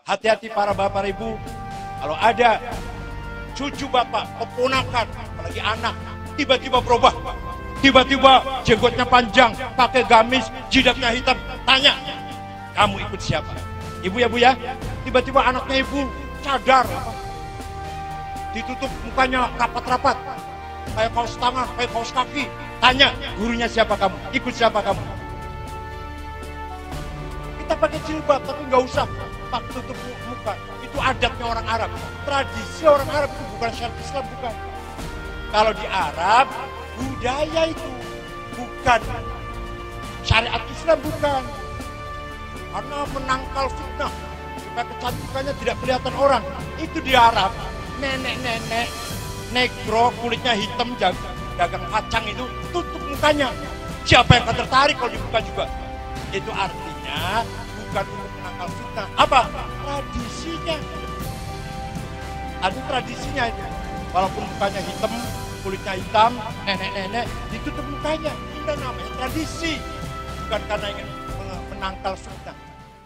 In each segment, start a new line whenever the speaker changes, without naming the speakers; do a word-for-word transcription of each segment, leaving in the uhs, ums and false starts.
Hati-hati para bapak ibu, kalau ada cucu bapak, keponakan, apalagi anak, tiba-tiba berubah. Tiba-tiba jenggotnya panjang, pakai gamis, jidatnya hitam. Tanya, kamu ikut siapa? Ibu ya bu ya, tiba-tiba anaknya ibu cadar. Ditutup mukanya rapat-rapat. Kayak kaos tangan, kayak kaos kaki. Tanya, gurunya siapa kamu? Ikut siapa kamu? Kita pakai jilbab, tapi nggak usah pakai tutup muka. Itu adatnya orang Arab. Tradisi orang Arab itu bukan syariat Islam, bukan. Kalau di Arab, budaya itu bukan syariat Islam, bukan. Karena menangkal fitnah, supaya kecantikannya tidak kelihatan orang. Itu di Arab, nenek-nenek, negro, kulitnya hitam, dagang kacang itu, tutup mukanya. Siapa yang akan tertarik kalau dibuka juga? Itu artinya bukan untuk menangkal fitnah. Apa? Tradisinya. Ada tradisinya itu. Walaupun mukanya hitam, kulitnya hitam, nenek-nenek, ditutup mukanya. Itu namanya tradisi. Bukan karena ingin menangkal fitnah.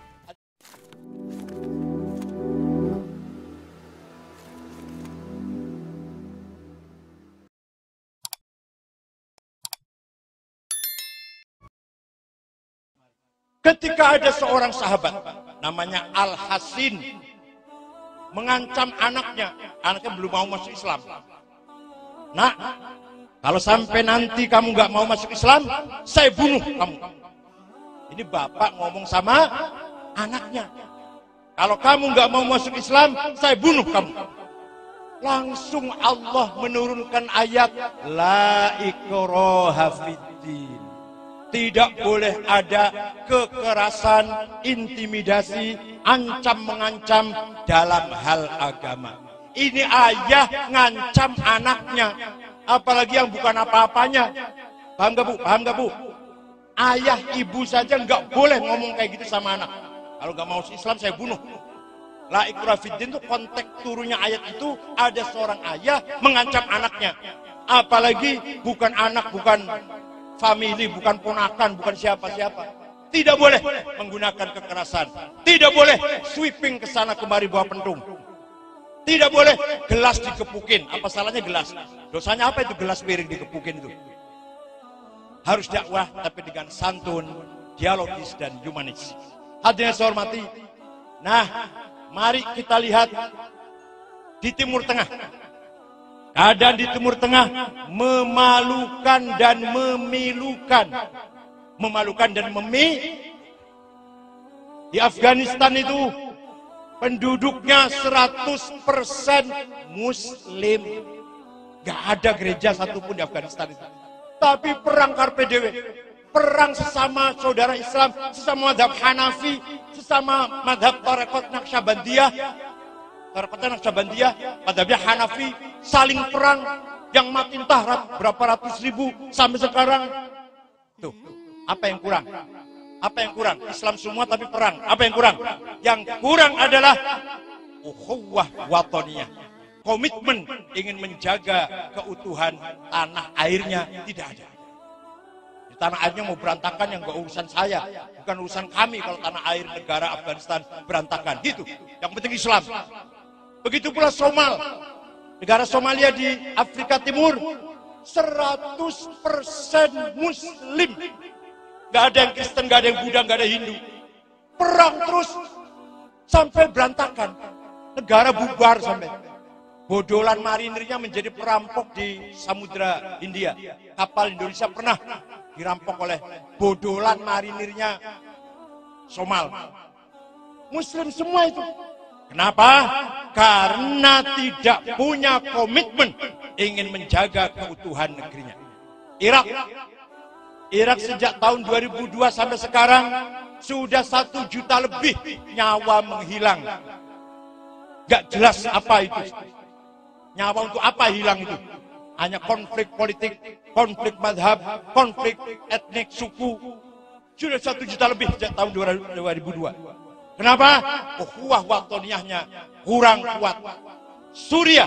Ketika ada seorang sahabat namanya Al-Hasin mengancam anaknya, anaknya belum mau masuk Islam. Nah, kalau sampai nanti kamu nggak mau masuk Islam, saya bunuh kamu. Ini bapak ngomong sama anaknya. Kalau kamu nggak mau masuk Islam, saya bunuh kamu. Langsung Allah menurunkan ayat La ikraha fiddin. Tidak boleh ada kekerasan, intimidasi, ancam-mengancam dalam hal agama. Ini ayah ngancam anaknya, apalagi yang bukan apa-apanya. Paham gak bu? Paham gak bu? Ayah, ibu saja nggak boleh ngomong kayak gitu sama anak. Kalau nggak mau Islam, saya bunuh. La ikraha fiddin itu konteks turunnya ayat itu ada seorang ayah mengancam anaknya. Apalagi bukan anak, bukan family, bukan ponakan, bukan siapa-siapa. Tidak boleh menggunakan kekerasan. Tidak boleh sweeping ke sana kemari bawa pentung. Tidak boleh gelas dikepukin. Apa salahnya gelas? Dosanya apa itu gelas piring dikepukin itu? Harus dakwah tapi dengan santun, dialogis dan humanis. Hadirin saya hormati. Nah, mari kita lihat di Timur Tengah. Keadaan di Timur Tengah memalukan dan memilukan. Memalukan dan memi. Di Afghanistan itu penduduknya seratus persen Muslim. Gak ada gereja satupun di Afghanistan itu. Tapi perang karpe dewe. Perang sesama saudara Islam, sesama madhab Hanafi, sesama madhab Tarekat Naqsyabandiyah. Tarekat Naqsyabandiyah, madhabnya Hanafi, saling perang, yang mati entah berapa ratus ribu sampai sekarang. Tuh, apa yang kurang? Apa yang kurang? Islam semua tapi perang. Apa yang kurang? Yang kurang adalah ukhuwah watoniyah. Komitmen ingin menjaga keutuhan tanah airnya tidak ada. Di tanah airnya mau berantakan yang gak urusan saya, bukan urusan kami kalau tanah air negara Afghanistan berantakan. Gitu. Yang penting Islam. Begitu pula Somal. Negara Somalia di Afrika Timur seratus persen Muslim. Gak ada yang Kristen, gak ada yang Buddha, gak ada Hindu. Perang terus sampai berantakan. Negara bubar sampai. Bodolan marinirnya menjadi perampok di Samudra Hindia. Kapal Indonesia pernah dirampok oleh bodolan marinirnya Somal. Muslim semua itu. Kenapa? Karena tidak punya komitmen ingin menjaga keutuhan negerinya. Irak. Irak sejak tahun dua ribu dua sampai sekarang sudah satu juta lebih nyawa menghilang. Gak jelas apa itu. Nyawa untuk apa hilang itu? Hanya konflik politik, konflik madhab, konflik etnik, suku. Sudah satu juta lebih sejak tahun dua ribu dua. Kenapa? Ukhuwah watoniyahnya kurang kuat. Suriah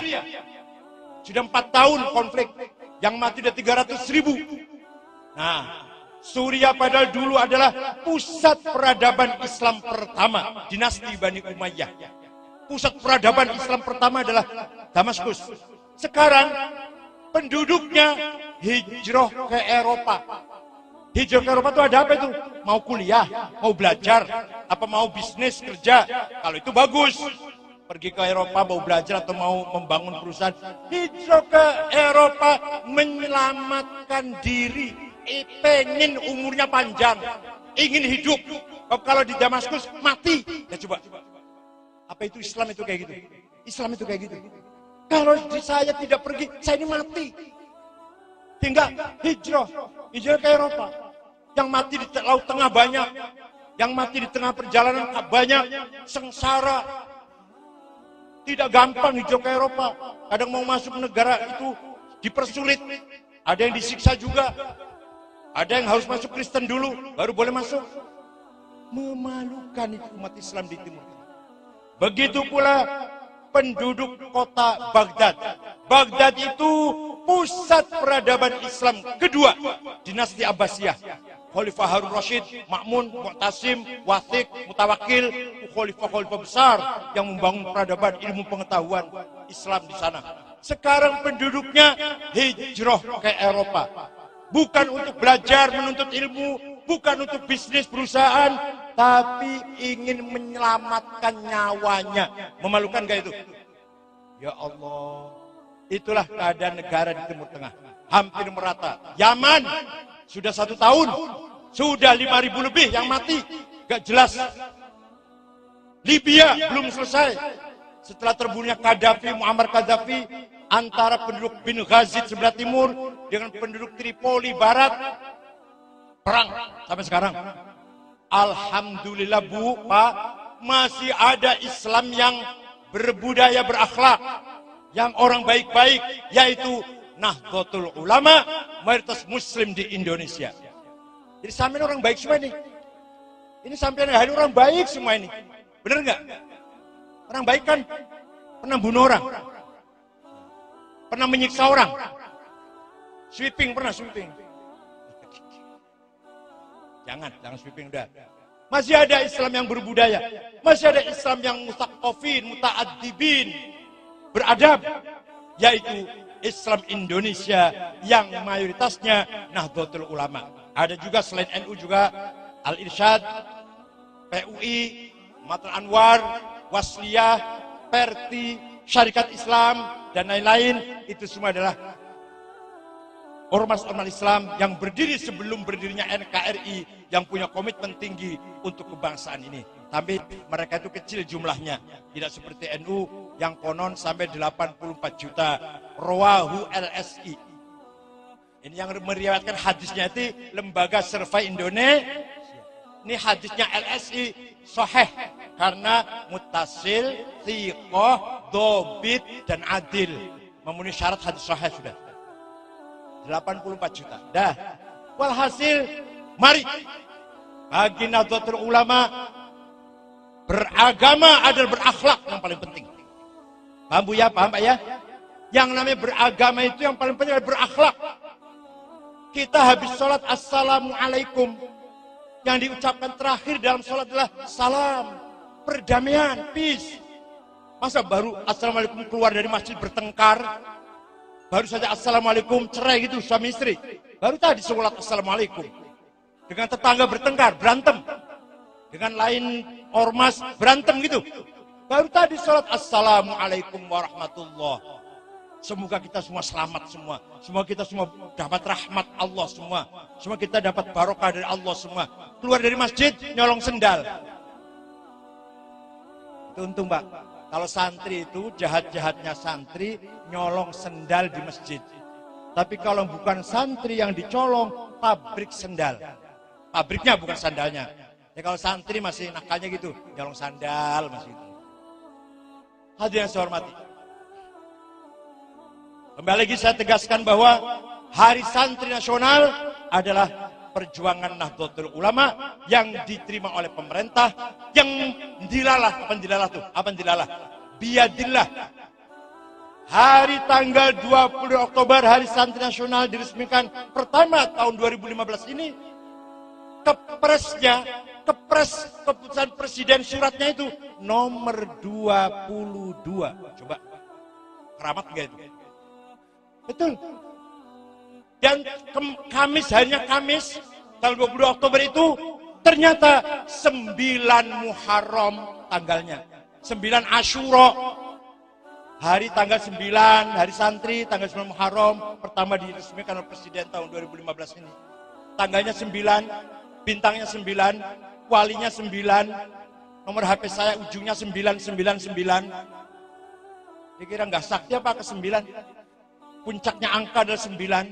sudah empat tahun konflik, yang mati sudah tiga ratus ribu. Nah, Suriah padahal dulu adalah pusat peradaban Islam pertama, dinasti Bani Umayyah. Pusat peradaban Islam pertama adalah Damaskus. Sekarang penduduknya hijrah ke Eropa. Hijrah ke Eropa itu ada apa itu? Mau kuliah, mau belajar, apa mau bisnis, kerja. Kalau itu bagus. Pergi ke Eropa mau belajar atau mau membangun perusahaan. Hijrah ke Eropa menyelamatkan diri. Eh, pengen umurnya panjang. Ingin hidup. Kalau di Damaskus mati. Ya coba. Apa itu Islam itu kayak gitu? Islam itu kayak gitu. Kalau saya tidak pergi, saya ini mati. Tinggal hijrah. Hijrah ke Eropa. Yang mati di Laut Tengah banyak. Yang mati di tengah perjalanan banyak. Sengsara. Tidak gampang hijrah ke Eropa. Kadang mau masuk negara itu dipersulit. Ada yang disiksa juga. Ada yang harus masuk Kristen dulu, baru boleh masuk. Memalukan itu umat Islam di Timur Tengah. Begitu pula penduduk kota Baghdad. Baghdad itu pusat peradaban Islam kedua, dinasti Abbasiyah. Khalifah Harun Rashid, Ma'mun, Mu'tasim, Wathiq, Mutawakil, khalifah-khalifah besar yang membangun peradaban ilmu pengetahuan Islam di sana. Sekarang penduduknya hijrah ke Eropa. Bukan untuk belajar, menuntut ilmu, bukan untuk bisnis perusahaan, tapi ingin menyelamatkan nyawanya. Memalukan gak itu? Ya Allah, itulah keadaan negara di Timur Tengah. Hampir merata. Yaman, sudah satu tahun, sudah lima ribu lebih yang mati. Gak jelas. Libya belum selesai. Setelah terbunuhnya Gaddafi, Muammar Gaddafi, antara penduduk Bin Ghazid sebelah timur dengan penduduk Tripoli barat, perang sampai sekarang. Alhamdulillah Bu, Pak, masih ada Islam yang berbudaya, berakhlak, yang orang baik-baik, yaitu Nahdlatul Ulama, mayoritas Muslim di Indonesia. Jadi sampean orang baik semua ini. Ini sampean hari orang baik semua ini. Bener nggak? Orang baik kan pernah bunuh orang, pernah menyiksa orang, sweeping pernah sweeping. Jangan, jangan sweeping udah. Masih ada Islam yang berbudaya, masih ada Islam yang mustaqofin, muta'addibin, beradab, yaitu Islam Indonesia yang mayoritasnya Nahdlatul Ulama. Ada juga selain N U juga Al-Irsyad, P U I, Matul Anwar, Wasliyah, Perti, Syarikat Islam, dan lain-lain. Itu semua adalah ormas-ormas Islam yang berdiri sebelum berdirinya N K R I, yang punya komitmen tinggi untuk kebangsaan ini. Tapi mereka itu kecil jumlahnya, tidak seperti N U yang konon sampai delapan puluh empat juta. Rawahu L S I. Ini yang meriwayatkan hadisnya itu Lembaga Survei Indonesia. Ini hadisnya L S I sahih karena muttasil, thiqah, dobit, dan adil. Memenuhi syarat hadis sahih sudah. delapan puluh empat juta. Dah. Walhasil, mari bagi Nahdlatul Ulama, beragama adalah berakhlak yang paling penting. Paham Bu ya? Paham Pak ya? Yang namanya beragama itu yang paling penting adalah berakhlak. Kita habis sholat assalamualaikum. Yang diucapkan terakhir dalam sholat adalah salam, perdamaian, peace. Masa baru assalamualaikum keluar dari masjid bertengkar, baru saja assalamualaikum cerai gitu suami istri, baru tadi sholat assalamualaikum. Dengan tetangga bertengkar, berantem, dengan lain ormas berantem gitu, baru tadi sholat assalamualaikum warahmatullah. Semoga kita semua selamat semua. Semoga kita semua dapat rahmat Allah semua. Semua kita dapat barokah dari Allah semua. Keluar dari masjid, nyolong sendal. Itu untung Pak. Kalau santri itu, jahat-jahatnya santri, nyolong sendal di masjid. Tapi kalau bukan santri yang dicolong, pabrik sendal. Pabriknya bukan sandalnya. Ya kalau santri masih nakalnya gitu, nyolong sandal masih gitu. Hadirin yang saya hormati. Kembali lagi saya tegaskan bahwa Hari Santri Nasional adalah perjuangan Nahdlatul Ulama yang diterima oleh pemerintah, yang dilalah, apa dilalah tuh? Apa dilalah? Biadillah. Hari tanggal dua puluh Oktober Hari Santri Nasional diresmikan pertama tahun dua ribu lima belas ini kepresnya, kepres keputusan presiden suratnya itu nomor dua puluh dua. Coba, keramat enggak itu? Betul. Dan Kamis, harinya Kamis, tanggal dua puluh dua Oktober itu, ternyata sembilan Muharram tanggalnya. sembilan Asyura, hari tanggal sembilan, hari santri, tanggal sembilan Muharram, pertama diresmikan oleh Presiden tahun dua ribu lima belas ini. Tanggalnya sembilan, bintangnya sembilan, walinya sembilan, nomor H P saya ujungnya sembilan sembilan sembilan. Dikira nggak sakti apa ke sembilan? Puncaknya angka adalah sembilan.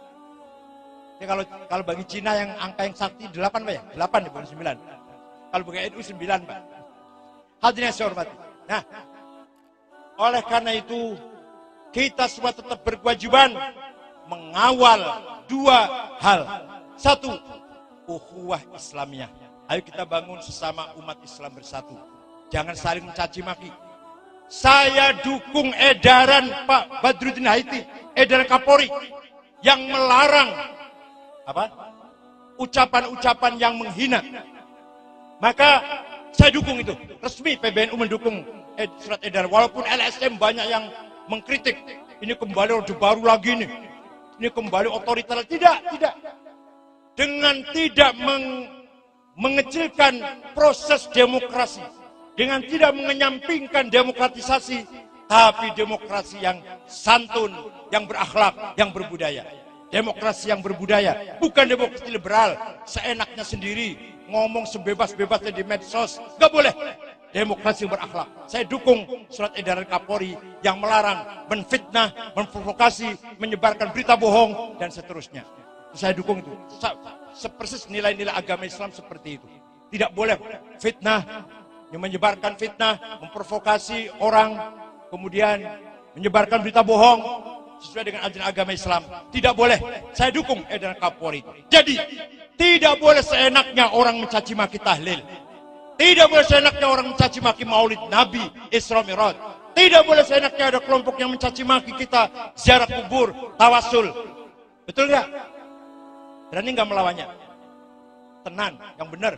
Ya, kalau kalau bagi Cina yang angka yang sakti delapan Pak ya? delapan ya, bukan sembilan. Kalau bagi N U sembilan Pak. Hadirin yang saya hormati. Nah, oleh karena itu kita semua tetap berkewajiban mengawal dua hal. Satu, ukhuwah Islamiyah. Ayo kita bangun sesama umat Islam bersatu. Jangan saling mencaci maki. Saya dukung edaran Pak Badruddin Haiti, edaran Kapolri yang melarang apa? Ucapan-ucapan yang menghina. Maka saya dukung itu. Resmi P B N U mendukung ed, surat edaran. Walaupun L S M banyak yang mengkritik. Ini kembali orde baru lagi nih. Ini kembali otoriter. Tidak, tidak. Dengan tidak meng, mengecilkan proses demokrasi. Dengan tidak mengenyampingkan demokratisasi. Tapi demokrasi yang santun, yang berakhlak, yang berbudaya. Demokrasi yang berbudaya, bukan demokrasi liberal, seenaknya sendiri, ngomong sebebas-bebasnya di medsos, nggak boleh. Demokrasi yang berakhlak. Saya dukung surat edaran Kapolri yang melarang menfitnah, memprovokasi, menyebarkan berita bohong, dan seterusnya. Saya dukung itu. Sepersis nilai-nilai agama Islam seperti itu. Tidak boleh fitnah, menyebarkan fitnah, memprovokasi orang, kemudian menyebarkan berita bohong, sesuai dengan ajaran agama Islam. Tidak boleh. Saya dukung edaran Kapolri. Jadi, tidak boleh seenaknya orang mencaci maki tahlil. Tidak boleh seenaknya orang mencaci maki maulid Nabi, Isra Mi'raj. Tidak boleh seenaknya ada kelompok yang mencaci maki kita ziarah kubur, tawasul. Betul nggak? Berani nggak melawannya? Tenan, yang benar.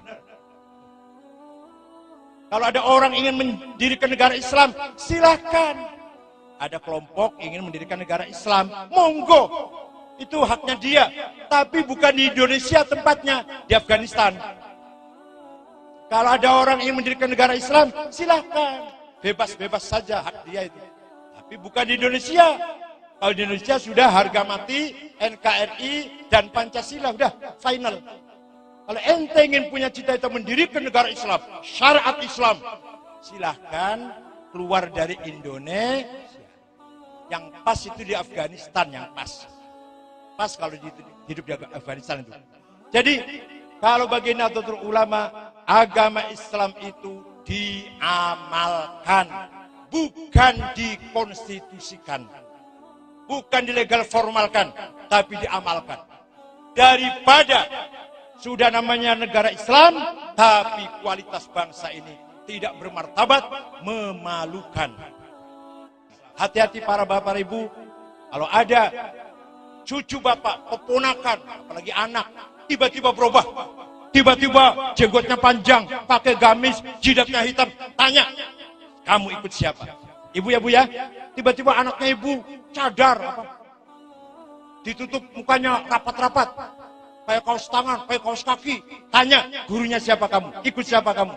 Kalau ada orang ingin mendirikan negara Islam, silahkan. Ada kelompok ingin mendirikan negara Islam, monggo, itu haknya dia. Tapi bukan di Indonesia tempatnya, di Afghanistan. Kalau ada orang ingin mendirikan negara Islam, silahkan, bebas-bebas saja hak dia itu. Tapi bukan di Indonesia. Kalau di Indonesia sudah harga mati, N K R I dan Pancasila udah final. Kalau ente ingin punya cita-cita mendirikan negara Islam, syariat Islam, silahkan keluar dari Indonesia. Yang pas itu di Afghanistan, yang pas. Pas kalau hidup di Afghanistan itu. Jadi, kalau bagi Nahdlatul Ulama, agama Islam itu diamalkan. Bukan dikonstitusikan. Bukan dilegal formalkan, tapi diamalkan. Daripada sudah namanya negara Islam, tapi kualitas bangsa ini tidak bermartabat, memalukan. Hati-hati para bapak ibu, kalau ada cucu bapak, keponakan, apalagi anak, tiba-tiba berubah. Tiba-tiba jenggotnya panjang, pakai gamis, jidatnya hitam. Tanya, kamu ikut siapa? Ibu ya bu ya? Tiba-tiba anaknya ibu cadar, apa? Ditutup mukanya rapat-rapat. Kayak kaos tangan, kayak kaos kaki. Tanya, gurunya siapa kamu? Ikut siapa kamu?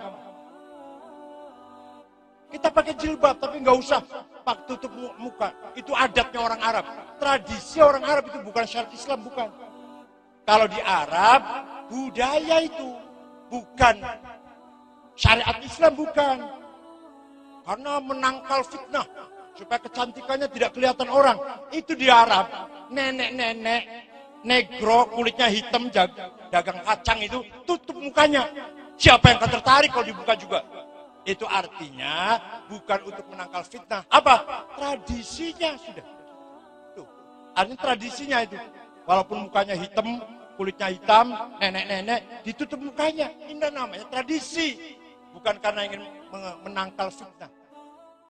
Kita pakai jilbab, tapi nggak usah pak tutup muka. Itu adatnya orang Arab. Tradisi orang Arab itu bukan syariat Islam, bukan. Kalau di Arab, budaya itu bukan syariat Islam, bukan. Karena menangkal fitnah supaya kecantikannya tidak kelihatan orang. Itu di Arab, nenek-nenek negro kulitnya hitam dagang kacang itu tutup mukanya. Siapa yang akan tertarik kalau dibuka juga? Itu artinya bukan untuk menangkal fitnah. Apa? Tradisinya sudah. Tuh. Artinya tradisinya itu. Walaupun mukanya hitam, kulitnya hitam, nenek-nenek, ditutup mukanya. Ini namanya tradisi. Bukan karena ingin menangkal fitnah.